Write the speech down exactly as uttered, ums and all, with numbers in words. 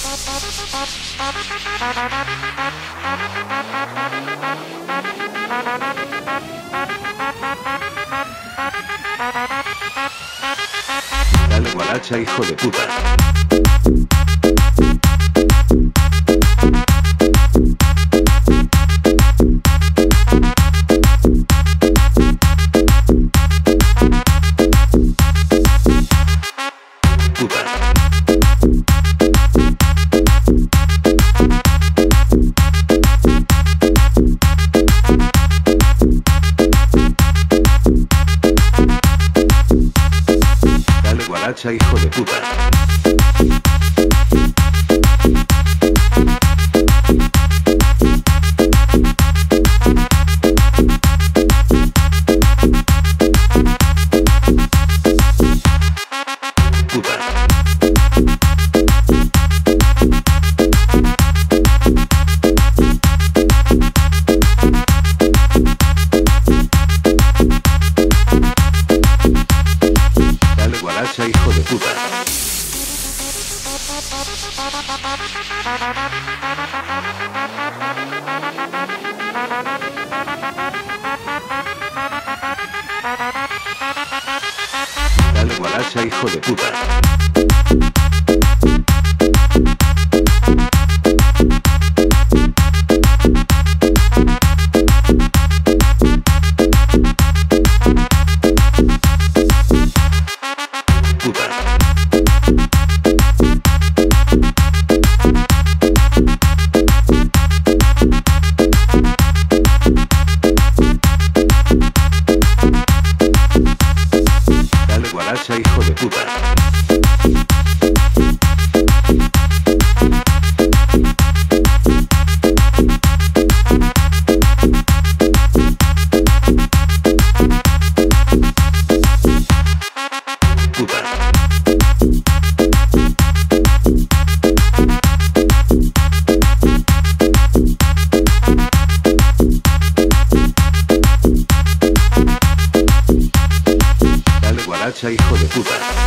Dale guaracha, hijo de puta. Guaracha, hijo de puta. Guaracha, hijo de puta. Dale guaracha, hijo de puta. Guaracha, hijo de puta. Guaracha, hijo de puta.